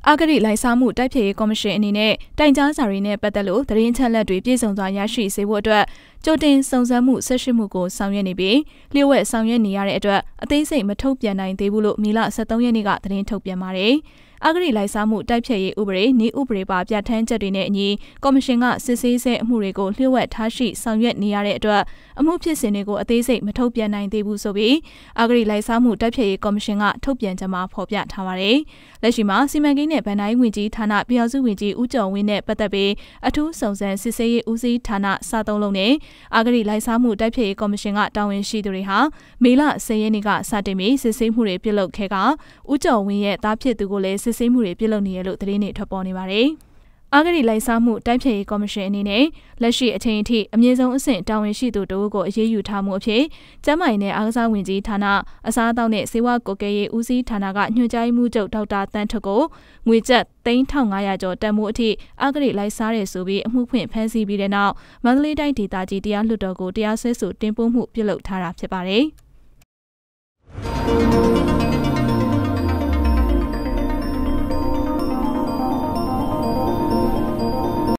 အာဂရိလိုက်စားမှုတိုက်ဖျက်ရေးကော်မရှင်အနေနဲ့တိုင်ကြားစာတွေနဲ့ပတ်သက်လို့သတင်းချက်လက်တွေပြည့်စုံစွာရရှိစေဖို့အတွက်ကြိုတင်စုံစမ်းမှုဆက်ရှိမှုကိုဆောင်ရွက်နေပြီးလျှို့ဝှက်ဆောင်ရွက်နေရတဲ့အတွက်အသေးစိတ်မထုတ်ပြန်နိုင်သေးဘူးလို့မေလ23ရက်နေ့ကသတင်းထုတ်ပြန်ပါတယ်။အာဂရိလိုက်စားမှုတိုက်ဖျက်ရေးဥပဒေနည်းဥပဒေပါပြဋ္ဌာန်းချက်တွေနဲ့အညီကော်မရှင်ကစစ်ဆေးဆဲအမှုတွေကိုလျှို့ဝှက်ထားရှိဆောင်ရွက်နေရတဲ့အတွက်အမှုဖြစ်စဉ်တွေကိုအသေးစိတ်မထုတ်ပြန်နိုင်သေးဘူးဆိုပြီးအာဂရိလိုက်စားမှုတိုက်ဖျက်ရေးကော်မရှင်ကထုတ်ပြန်ချက်မှာဖော်ပြထားပါတယ်။လက်ရှိမှာစီမံကိန်းနဲ့ဗန်ဒိုင်းဝင်ကြီးဌာနပြည်အောင်စုဝင်ကြီးဦးကျော်ဝင်းနဲ့ပတ်သက်ပြီးအထူးစုံစမ်းစစ်ဆေးရေးဦးစီးဌာနစသုံးလုံးနဲ့အာဂရိလိုက်စားမှုတိုက်ဖျက်ရေးကော်မရှင်ကတာဝန်ရှိသူတွေဟာမေလ10ရက်နေ့ကစတင်ပြီးစစ်ဆေးမှုတွေပြုလုပ်ခဲ့ကဦးကျော်ဝင်းရဲ့တားဖြစ်သူကိုလည်းစစ်ဆေးမှုတွေပြုလုပ်နေရလို့သတင်းတွေထွက်ပေါ်နေပါတယ်။အာဂရိလိုက်စားမှုတိုက်ဖျက်ရေးကော်မရှင်အနေနဲ့လက်ရှိအချိန်အထိအမြင့်ဆုံးအဆင့်တာဝန်ရှိသူတို့ကိုအရေးယူထားမှုအဖြစ်ကျန်းမာရေးနဲ့အားကစားဝန်ကြီးဌာနအစားအသောက်နဲ့ဆေးဝါးကွပ်ကဲရေးဦးစီးဌာနကညွှန်ကြားရေးမှူးချုပ်ဒေါက်တာတန်းထွတ်ကိုငွေကျပ်3500ကျော်တန်ဖိုးအထိအာဂရိလိုက်စားတယ်ဆိုပြီးအမှုဖွင့်ဖမ်းဆီးပြီးတဲ့နောက်မန္တလေးတိုင်းဒေသကြီးတရားလွှတ်တော်ကိုတရားစွဲဆိုတင်ပို့မှုပြုလုပ်ထားတာဖြစ်ပါတယ်။